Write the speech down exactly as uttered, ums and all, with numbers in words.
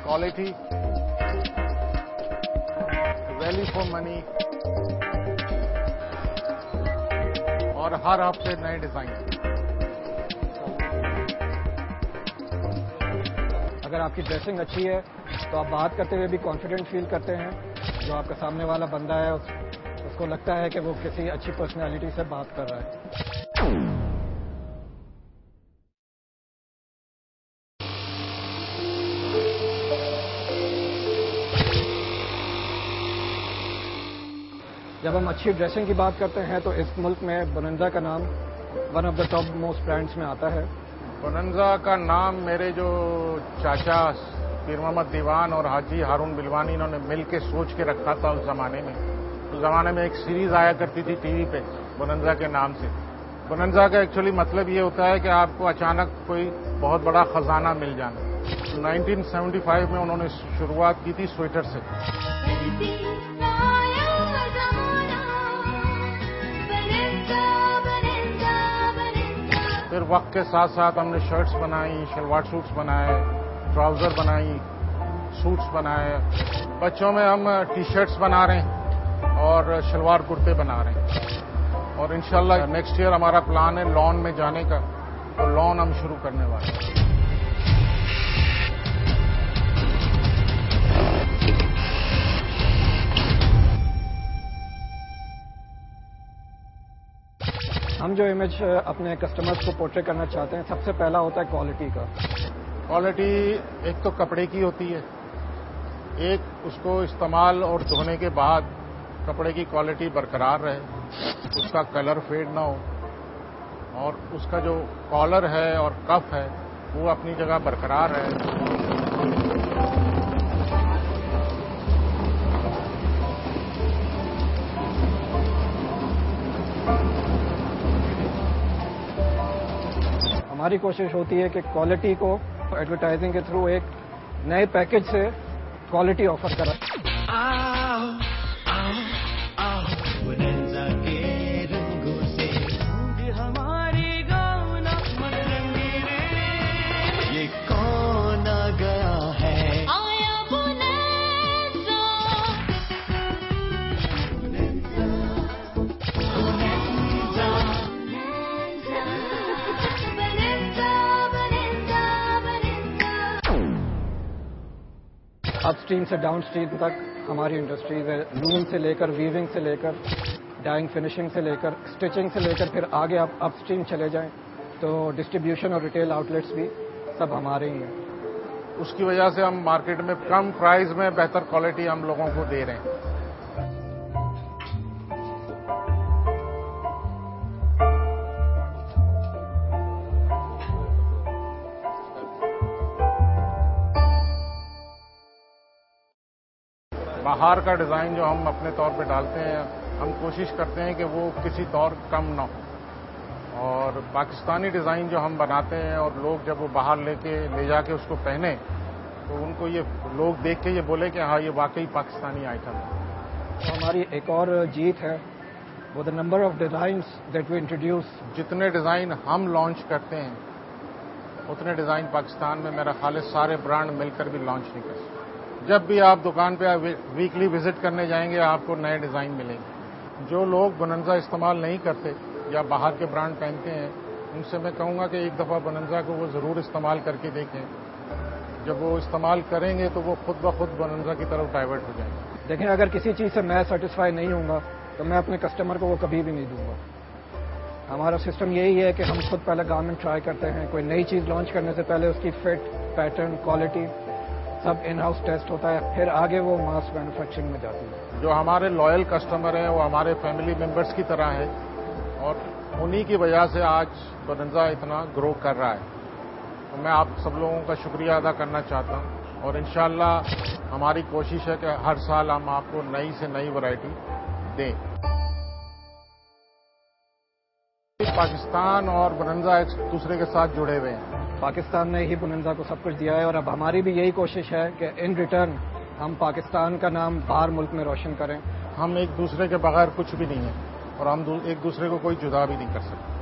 quality, value for money اور ہر ہفتے نئے ڈیزائن. اگر آپ کی ڈریسنگ اچھی ہے تو آپ بات کرتے ہوئے بھی کانفیڈنٹ فیل کرتے ہیں. جو آپ کا سامنے والا بندہ ہے اس کو لگتا ہے کہ وہ کسی اچھی پرسنالٹی سے بات کر رہا ہے. جب ہم اچھی ڈریسنگ کی بات کرتے ہیں تو اس ملک میں بوننزا کا نام one of the top most brands میں آتا ہے. بوننزا کا نام میرے جو چاچا پیر محمد دیوان اور حاجی ہارون بلوانی انہوں نے مل کے سوچ کے رکھا تھا. اس زمانے میں اس زمانے میں ایک سیریز آیا کرتی تھی ٹی وی پہ بوننزا کے نام سے. بوننزا کا ایکچولی مطلب یہ ہوتا ہے کہ آپ کو اچانک کوئی بہت بڑا خزانہ مل جانا. نائنٹین سیونٹی فائیو میں انہوں نے شروعات کی تھی سویٹر سے. پھر وقت کے ساتھ ساتھ ہم نے شرٹس بنائی, شلوار سوٹس بنائے, ٹراؤزر بنائی, سوٹس بنائے. بچوں میں ہم ٹی شرٹس بنا رہے ہیں اور شلوار کرتے بنا رہے ہیں. اور انشاءاللہ نیکسٹ ایئر ہمارا پلان ہے لان میں جانے کا, تو لان ہم شروع کرنے والے ہیں. ہم جو امیج اپنے کسٹمرز کو پورٹری کرنا چاہتے ہیں سب سے پہلا ہوتا ہے کوالٹی کا. کوالٹی ایک تو کپڑے کی ہوتی ہے, ایک اس کو استعمال اور دھونے کے بعد کپڑے کی کوالٹی برقرار رہے, اس کا کلر فیڈ نہ ہو, اور اس کا جو کالر ہے اور کف ہے وہ اپنی جگہ برقرار رہے. ہماری کوشش ہوتی ہے کہ کوالٹی کو ایڈورٹائزنگ کے تھرو ایک نئے پیکج سے کوالٹی آفر کریں. اپ اسٹریم سے ڈاؤن اسٹریم تک ہماری انڈسٹریز ہے. لون سے لے کر ویونگ سے لے کر ڈائنگ فنیشنگ سے لے کر اسٹچنگ سے لے کر پھر آگے آپ اپ اسٹریم چلے جائیں تو ڈسٹریبیوشن اور ریٹیل آؤٹ لیٹس بھی سب ہمارے ہی ہیں. اس کی وجہ سے ہم مارکیٹ میں کم پرائز میں بہتر کوالٹی ہم لوگوں کو دے رہے ہیں. باہر کا ڈیزائن جو ہم اپنے طور پہ ڈالتے ہیں ہم کوشش کرتے ہیں کہ وہ کسی طور کم نہ ہو, اور پاکستانی ڈیزائن جو ہم بناتے ہیں اور لوگ جب وہ باہر لے کے لے جا کے اس کو پہنے تو ان کو یہ لوگ دیکھ کے یہ بولے کہ ہاں یہ واقعی پاکستانی آئٹم ہے. ہماری ایک اور جیت ہے وہ the number of designs that we introduce. جتنے ڈیزائن ہم لانچ کرتے ہیں اتنے ڈیزائن پاکستان میں میرا خیال ہے سارے برانڈ مل کر بھی لانچ نہیں کر سکتے. جب بھی آپ دکان پہ ویکلی وزٹ کرنے جائیں گے آپ کو نئے ڈیزائن ملیں گے. جو لوگ بوننزا استعمال نہیں کرتے یا باہر کے برانڈ پہنتے ہیں ان سے میں کہوں گا کہ ایک دفعہ بوننزا کو وہ ضرور استعمال کر کے دیکھیں. جب وہ استعمال کریں گے تو وہ خود بخود بوننزا کی طرف ڈائیورٹ ہو جائیں گے. دیکھیں اگر کسی چیز سے میں سیٹسفائی نہیں ہوں گا تو میں اپنے کسٹمر کو وہ کبھی بھی نہیں دوں گا. ہمارا سسٹم یہی ہے کہ ہم خود پہلے گارمنٹ ٹرائی کرتے ہیں. کوئی نئی چیز لانچ کرنے سے پہلے اس کی فٹ, پیٹرن, کوالٹی سب ان ہاؤس ٹیسٹ ہوتا ہے, پھر آگے وہ ماس مینوفیکچرنگ میں جاتی ہے. جو ہمارے لائل کسٹمر ہیں وہ ہمارے فیملی ممبرس کی طرح ہیں اور انہی کی وجہ سے آج بوننزا اتنا گرو کر رہا ہے. تو میں آپ سب لوگوں کا شکریہ ادا کرنا چاہتا ہوں اور انشاءاللہ ہماری کوشش ہے کہ ہر سال ہم آپ کو نئی سے نئی ورائٹی دیں. پاکستان اور بوننزا ایک دوسرے کے ساتھ جڑے ہوئے ہیں. پاکستان نے ہی بوننزا کو سب کچھ دیا ہے اور اب ہماری بھی یہی کوشش ہے کہ ان ریٹرن ہم پاکستان کا نام باہر ملک میں روشن کریں. ہم ایک دوسرے کے بغیر کچھ بھی نہیں ہیں اور ہم ایک دوسرے کو کوئی جدا بھی نہیں کر سکتے.